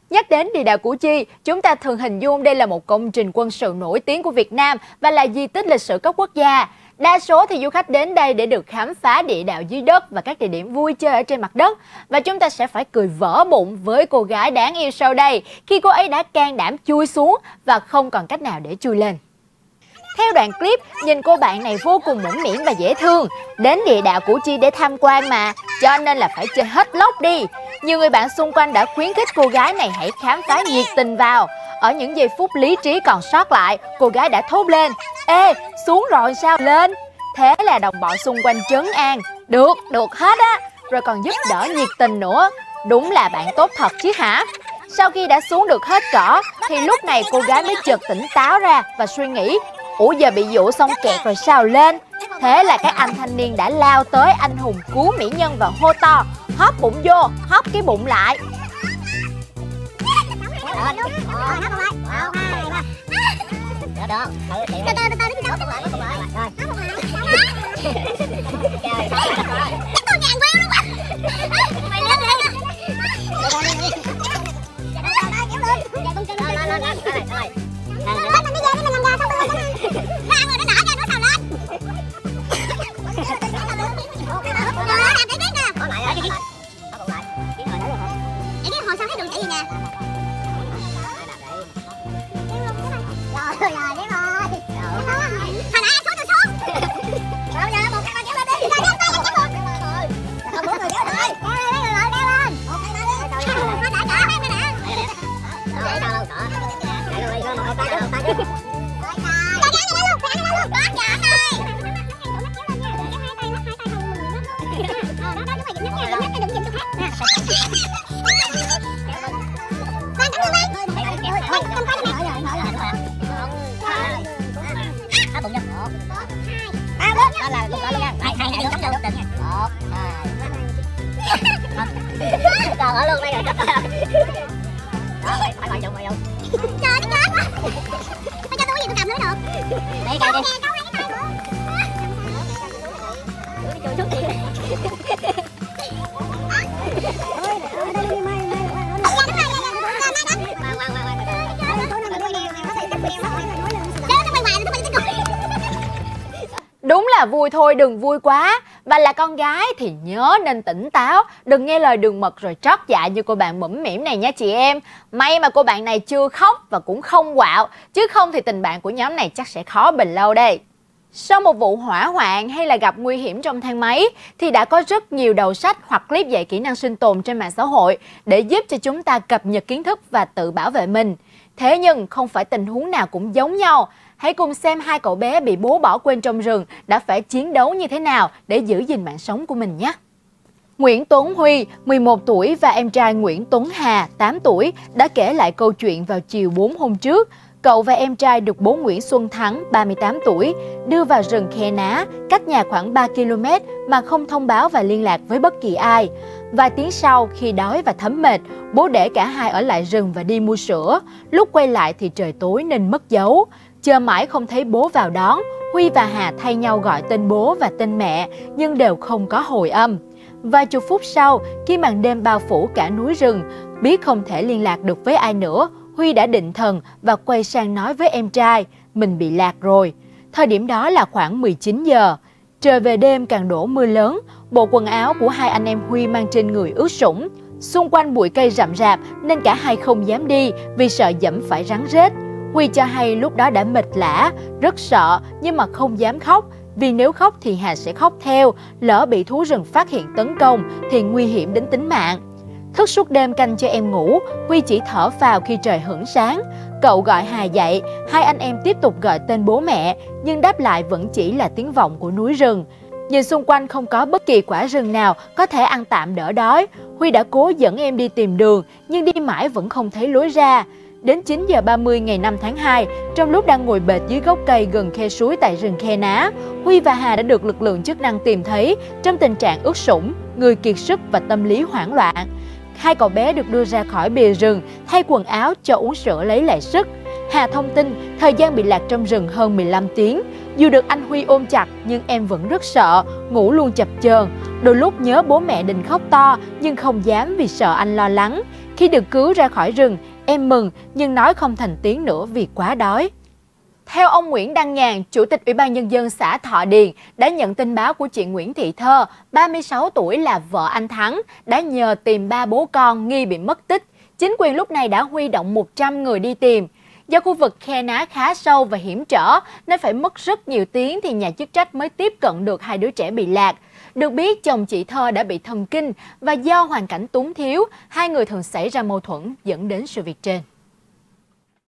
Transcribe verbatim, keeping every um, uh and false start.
Nhắc đến địa đạo Củ Chi, chúng ta thường hình dung đây là một công trình quân sự nổi tiếng của Việt Nam và là di tích lịch sử cấp quốc gia. Đa số thì du khách đến đây để được khám phá địa đạo dưới đất và các địa điểm vui chơi ở trên mặt đất. Và chúng ta sẽ phải cười vỡ bụng với cô gái đáng yêu sau đây khi cô ấy đã can đảm chui xuống và không còn cách nào để chui lên. Theo đoạn clip, nhìn cô bạn này vô cùng mũm mĩm và dễ thương. Đến địa đạo Củ Chi để tham quan mà, cho nên là phải chơi hết lốc đi. Nhiều người bạn xung quanh đã khuyến khích cô gái này hãy khám phá nhiệt tình vào. Ở những giây phút lý trí còn sót lại, cô gái đã thốt lên: "Ê, xuống rồi sao lên?" Thế là đồng bọn xung quanh trấn an: "Được, được hết á." Rồi còn giúp đỡ nhiệt tình nữa. Đúng là bạn tốt thật chứ hả? Sau khi đã xuống được hết cỏ, thì lúc này cô gái mới chợt tỉnh táo ra và suy nghĩ: "Ủa giờ bị dụ xong kẹt rồi sao lên?" Thế là các anh thanh niên đã lao tới anh hùng cứu mỹ nhân và hô to: "Hóp bụng vô, hóp cái bụng lại." Còn ở luôn đây rồi. Đó, phải phải dùng rồi. Trời nó chết quá. Phải cho tôi gì tôi cầm nữa được. Đi coi đi. Chui xuống đi. Đúng là vui thôi đừng vui quá. Và là con gái thì nhớ nên tỉnh táo, đừng nghe lời đường mật rồi trót dạ như cô bạn mũm mĩm này nha chị em. May mà cô bạn này chưa khóc và cũng không quạo, chứ không thì tình bạn của nhóm này chắc sẽ khó bền lâu đây. Sau một vụ hỏa hoạn hay là gặp nguy hiểm trong thang máy thì đã có rất nhiều đầu sách hoặc clip dạy kỹ năng sinh tồn trên mạng xã hội để giúp cho chúng ta cập nhật kiến thức và tự bảo vệ mình. Thế nhưng không phải tình huống nào cũng giống nhau. Hãy cùng xem hai cậu bé bị bố bỏ quên trong rừng đã phải chiến đấu như thế nào để giữ gìn mạng sống của mình nhé. Nguyễn Tuấn Huy, mười một tuổi và em trai Nguyễn Tuấn Hà, tám tuổi, đã kể lại câu chuyện vào chiều bốn hôm trước. Cậu và em trai được bố Nguyễn Xuân Thắng, ba mươi tám tuổi, đưa vào rừng Khe Ná, cách nhà khoảng ba ki lô mét mà không thông báo và liên lạc với bất kỳ ai. Vài tiếng sau, khi đói và thấm mệt, bố để cả hai ở lại rừng và đi mua sữa. Lúc quay lại thì trời tối nên mất dấu. Chờ mãi không thấy bố vào đón, Huy và Hà thay nhau gọi tên bố và tên mẹ, nhưng đều không có hồi âm. Vài chục phút sau, khi màn đêm bao phủ cả núi rừng, biết không thể liên lạc được với ai nữa, Huy đã định thần và quay sang nói với em trai, mình bị lạc rồi. Thời điểm đó là khoảng mười chín giờ. Trời về đêm càng đổ mưa lớn, bộ quần áo của hai anh em Huy mang trên người ướt sũng. Xung quanh bụi cây rậm rạp nên cả hai không dám đi vì sợ dẫm phải rắn rết. Huy cho hay lúc đó đã mệt lả, rất sợ nhưng mà không dám khóc, vì nếu khóc thì Hà sẽ khóc theo, lỡ bị thú rừng phát hiện tấn công thì nguy hiểm đến tính mạng. Thức suốt đêm canh cho em ngủ, Huy chỉ thở phào khi trời hửng sáng. Cậu gọi Hà dậy, hai anh em tiếp tục gọi tên bố mẹ, nhưng đáp lại vẫn chỉ là tiếng vọng của núi rừng. Nhìn xung quanh không có bất kỳ quả rừng nào có thể ăn tạm đỡ đói. Huy đã cố dẫn em đi tìm đường, nhưng đi mãi vẫn không thấy lối ra. Đến chín giờ ba mươi ngày năm tháng hai, trong lúc đang ngồi bệt dưới gốc cây gần khe suối tại rừng Khe Ná, Huy và Hà đã được lực lượng chức năng tìm thấy trong tình trạng ướt sũng, người kiệt sức và tâm lý hoảng loạn. Hai cậu bé được đưa ra khỏi bìa rừng, thay quần áo cho uống sữa lấy lại sức. Hà thông tin thời gian bị lạc trong rừng hơn mười lăm tiếng. Dù được anh Huy ôm chặt nhưng em vẫn rất sợ, ngủ luôn chập chờn. Đôi lúc nhớ bố mẹ định khóc to nhưng không dám vì sợ anh lo lắng. Khi được cứu ra khỏi rừng, em mừng nhưng nói không thành tiếng nữa vì quá đói. Theo ông Nguyễn Đăng Nhàn, Chủ tịch Ủy ban Nhân dân xã Thọ Điền đã nhận tin báo của chị Nguyễn Thị Thơ, ba mươi sáu tuổi là vợ anh Thắng, đã nhờ tìm ba bố con nghi bị mất tích. Chính quyền lúc này đã huy động một trăm người đi tìm. Do khu vực khe ná khá sâu và hiểm trở nên phải mất rất nhiều tiếng thì nhà chức trách mới tiếp cận được hai đứa trẻ bị lạc. Được biết chồng chị Thơ đã bị thần kinh và do hoàn cảnh túng thiếu, hai người thường xảy ra mâu thuẫn dẫn đến sự việc trên.